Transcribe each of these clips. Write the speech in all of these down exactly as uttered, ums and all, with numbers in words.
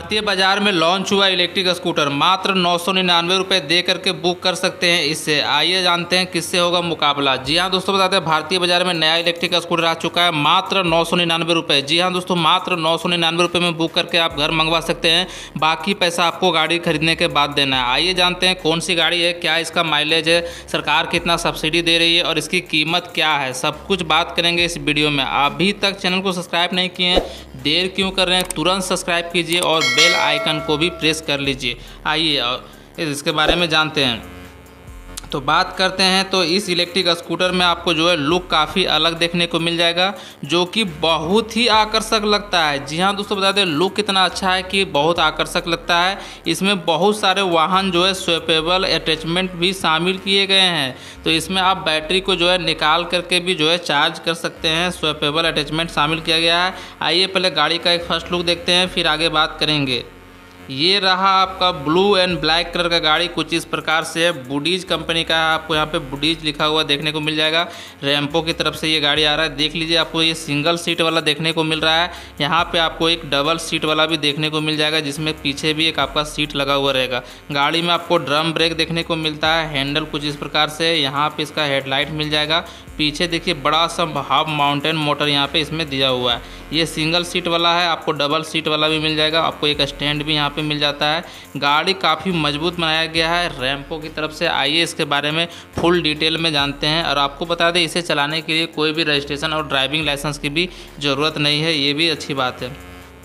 भारतीय बाजार में लॉन्च हुआ इलेक्ट्रिक स्कूटर मात्र नौ सौ निन्यानवे रुपये दे करके बुक कर सकते हैं इससे। आइए जानते हैं किससे होगा मुकाबला। जी हाँ दोस्तों, बताते हैं भारतीय बाजार में नया इलेक्ट्रिक स्कूटर आ चुका है मात्र नौ सौ निन्यानवे रुपये। जी हाँ दोस्तों, मात्र नौ सौ निन्यानवे रुपये में बुक करके आप घर मंगवा सकते हैं। बाकी पैसा आपको गाड़ी खरीदने के बाद देना है। आइए जानते हैं कौन सी गाड़ी है, क्या इसका माइलेज है, सरकार कितना सब्सिडी दे रही है और इसकी कीमत क्या है, सब कुछ बात करेंगे इस वीडियो में। अभी तक चैनल को सब्सक्राइब नहीं किए हैं, देर क्यों कर रहे हैं, तुरंत सब्सक्राइब कीजिए और बेल आइकन को भी प्रेस कर लीजिए। आइए और इसके बारे में जानते हैं। तो बात करते हैं तो इस इलेक्ट्रिक स्कूटर में आपको जो है लुक काफ़ी अलग देखने को मिल जाएगा, जो कि बहुत ही आकर्षक लगता है। जी हाँ दोस्तों, बता दें लुक कितना अच्छा है कि बहुत आकर्षक लगता है। इसमें बहुत सारे वाहन जो है स्वैपेबल अटैचमेंट भी शामिल किए गए हैं। तो इसमें आप बैटरी को जो है निकाल करके भी जो है चार्ज कर सकते हैं, स्वैपेबल अटैचमेंट शामिल किया गया है। आइए पहले गाड़ी का एक फर्स्ट लुक देखते हैं, फिर आगे बात करेंगे। ये रहा आपका ब्लू एंड ब्लैक कलर का गाड़ी, कुछ इस प्रकार से है। बुडीज कंपनी का है, आपको यहाँ पे बुडीज लिखा हुआ देखने को मिल जाएगा। रैम्पो की तरफ से ये गाड़ी आ रहा है, देख लीजिए। आपको ये सिंगल सीट वाला देखने को मिल रहा है। यहाँ पे आपको एक डबल सीट वाला भी देखने को मिल जाएगा, जिसमें पीछे भी एक आपका सीट लगा हुआ रहेगा। गाड़ी में आपको ड्रम ब्रेक देखने को मिलता है। हैंडल कुछ इस प्रकार से, यहाँ पे इसका हेडलाइट मिल जाएगा। पीछे देखिए बड़ा सा हाफ माउंटेन मोटर यहाँ पे इसमें दिया हुआ है। ये सिंगल सीट वाला है, आपको डबल सीट वाला भी मिल जाएगा। आपको एक स्टैंड भी यहाँ पे मिल जाता है। गाड़ी काफ़ी मजबूत बनाया गया है रैम्पो की तरफ से। आइए इसके बारे में फुल डिटेल में जानते हैं। और आपको बता दें इसे चलाने के लिए कोई भी रजिस्ट्रेशन और ड्राइविंग लाइसेंस की भी ज़रूरत नहीं है, ये भी अच्छी बात है।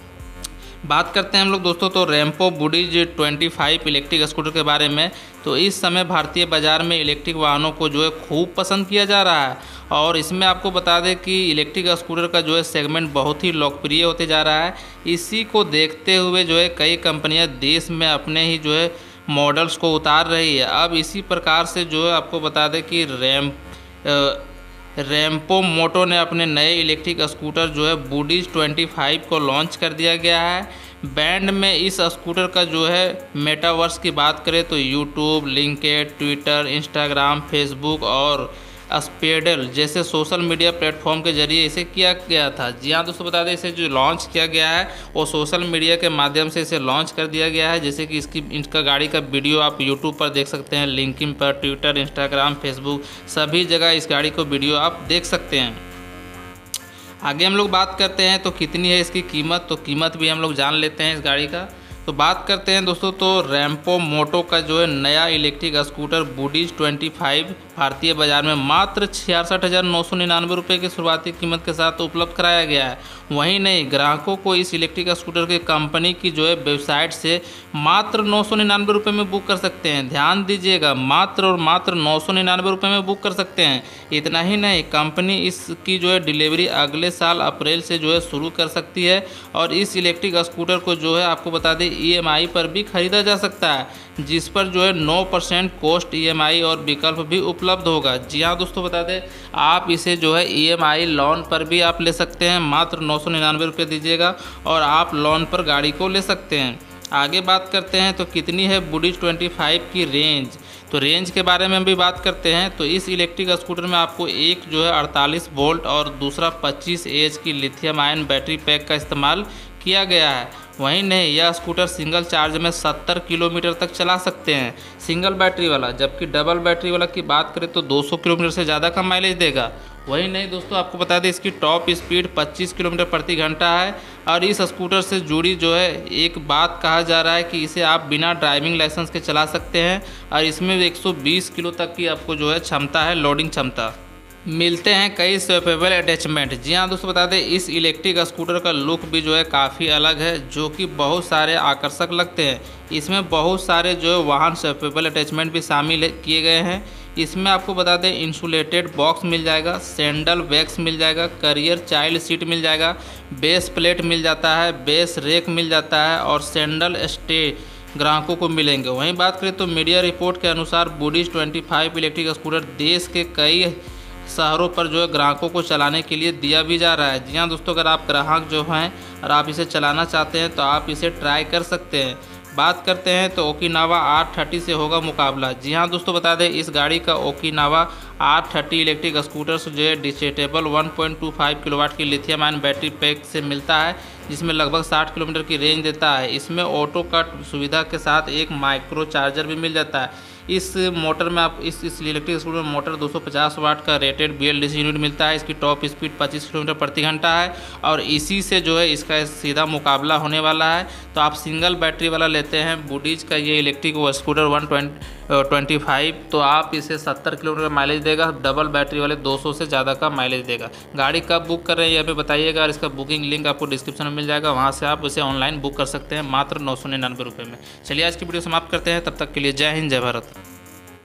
बात करते हैं हम लोग दोस्तों तो रैम्पो बुडीज पच्चीस इलेक्ट्रिक स्कूटर के बारे में। तो इस समय भारतीय बाज़ार में इलेक्ट्रिक वाहनों को जो है खूब पसंद किया जा रहा है। और इसमें आपको बता दें कि इलेक्ट्रिक स्कूटर का जो है सेगमेंट बहुत ही लोकप्रिय होते जा रहा है। इसी को देखते हुए जो है कई कंपनियां देश में अपने ही जो है मॉडल्स को उतार रही है। अब इसी प्रकार से जो है आपको बता दें कि रैम रैम्पो मोटो ने अपने नए इलेक्ट्रिक स्कूटर जो है बुडीज पच्चीस को लॉन्च कर दिया गया है। बैंड में इस स्कूटर का जो है मेटावर्स की बात करें तो YouTube, LinkedIn, Twitter, Instagram, Facebook और स्पेडल जैसे सोशल मीडिया प्लेटफॉर्म के जरिए इसे किया गया था। जी हाँ दोस्तों, बता दें इसे जो लॉन्च किया गया है वो सोशल मीडिया के माध्यम से इसे लॉन्च कर दिया गया है। जैसे कि इसकी इसका गाड़ी का वीडियो आप यूट्यूब पर देख सकते हैं, लिंक्डइन पर, ट्विटर, इंस्टाग्राम, फेसबुक सभी जगह इस गाड़ी को वीडियो आप देख सकते हैं। आगे हम लोग बात करते हैं तो कितनी है इसकी कीमत, तो कीमत भी हम लोग जान लेते हैं इस गाड़ी का। तो बात करते हैं दोस्तों तो रैम्पो मोटो का जो है नया इलेक्ट्रिक स्कूटर बुडीज पच्चीस भारतीय बाजार में मात्र छियासठ हज़ार नौ सौ निन्यानवे रुपये की शुरुआती कीमत के साथ उपलब्ध कराया गया है। वहीं नहीं, ग्राहकों को इस इलेक्ट्रिक स्कूटर की कंपनी की जो है वेबसाइट से मात्र नौ सौ निन्यानवे रुपये में बुक कर सकते हैं। ध्यान दीजिएगा, मात्र और मात्र नौ सौ निन्यानवे रुपये में बुक कर सकते हैं। इतना ही नहीं, कंपनी इसकी जो है डिलीवरी अगले साल अप्रैल से जो है शुरू कर सकती है। और इस इलेक्ट्रिक स्कूटर को जो है आपको बता दें ई एम आई पर भी खरीदा जा सकता है, जिस पर जो है नौ percent cost E M I और विकल्प भी उपलब्ध होगा। जी हाँ दोस्तों, बता दें आप इसे जो है ई एम आई लोन पर भी आप ले सकते हैं। मात्र नौ सौ निन्यानवे रुपये दीजिएगा और आप लोन पर गाड़ी को ले सकते हैं। आगे बात करते हैं तो कितनी है बुडीज पच्चीस की रेंज। तो रेंज के बारे में भी बात करते हैं। तो इस इलेक्ट्रिक स्कूटर में आपको एक जो है अड़तालीस वोल्ट और दूसरा पच्चीस एच की लिथियम आयन बैटरी पैक का इस्तेमाल किया गया है। वहीं नहीं, यह स्कूटर सिंगल चार्ज में सत्तर किलोमीटर तक चला सकते हैं, सिंगल बैटरी वाला। जबकि डबल बैटरी वाला की बात करें तो दो सौ किलोमीटर से ज़्यादा का माइलेज देगा। वहीं नहीं दोस्तों, आपको बता दें इसकी टॉप स्पीड पच्चीस किलोमीटर प्रति घंटा है। और इस स्कूटर से जुड़ी जो है एक बात कहा जा रहा है कि इसे आप बिना ड्राइविंग लाइसेंस के चला सकते हैं। और इसमें एक सौ बीस किलो तक की आपको जो है क्षमता है, लोडिंग क्षमता। मिलते हैं कई स्वैपेबल अटैचमेंट। जी हाँ दोस्तों, बता दें इस इलेक्ट्रिक स्कूटर का लुक भी जो है काफ़ी अलग है, जो कि बहुत सारे आकर्षक लगते हैं। इसमें बहुत सारे जो है वाहन स्वैपेबल अटैचमेंट भी शामिल किए गए हैं। इसमें आपको बता दें इंसुलेटेड बॉक्स मिल जाएगा, सैंडल वैक्स मिल जाएगा, करियर चाइल्ड सीट मिल जाएगा, बेस प्लेट मिल जाता है, बेस रेक मिल जाता है और सैंडल स्टे ग्राहकों को मिलेंगे। वहीं बात करें तो मीडिया रिपोर्ट के अनुसार बुडीज पच्चीस इलेक्ट्रिक स्कूटर देश के कई शहरों पर जो है ग्राहकों को चलाने के लिए दिया भी जा रहा है। जी हाँ दोस्तों, अगर आप ग्राहक जो हैं और आप इसे चलाना चाहते हैं तो आप इसे ट्राई कर सकते हैं। बात करते हैं तो ओकिनावा आर थर्टी से होगा मुकाबला। जी हाँ दोस्तों, बता दें इस गाड़ी का Okinawa R thirty electric scooter से जो है detachable one point two five kilowatt की लिथियम आयन बैटरी पैक से मिलता है, जिसमें लगभग साठ किलोमीटर की रेंज देता है। इसमें ऑटो कट सुविधा के साथ एक माइक्रो चार्जर भी मिल जाता है। इस मोटर में आप इस इस इलेक्ट्रिक स्कूटर में मोटर दो सौ पचास वाट का rated B L D C unit मिलता है। इसकी टॉप स्पीड पच्चीस किलोमीटर प्रति घंटा है और इसी से जो है इसका सीधा मुकाबला होने वाला है। तो आप सिंगल बैटरी वाला लेते हैं बूडीज का ये electric scooter one twenty five, तो आप इसे सत्तर किलोमीटर का माइलेज देगा। डबल बैटरी वाले दो सौ से ज़्यादा का माइलेज देगा। गाड़ी कब बुक कर रहे हैं ये हमें बताइएगा और इसका बुकिंग लिंक आपको डिस्क्रिप्शन में मिल जाएगा, वहाँ से आप इसे ऑनलाइन बुक कर सकते हैं मात्र नौ सौ निन्यानवे रुपये में। चलिए आज की वीडियो समाप्त करते हैं, तब तक के लिए जय हिंद जय भारत।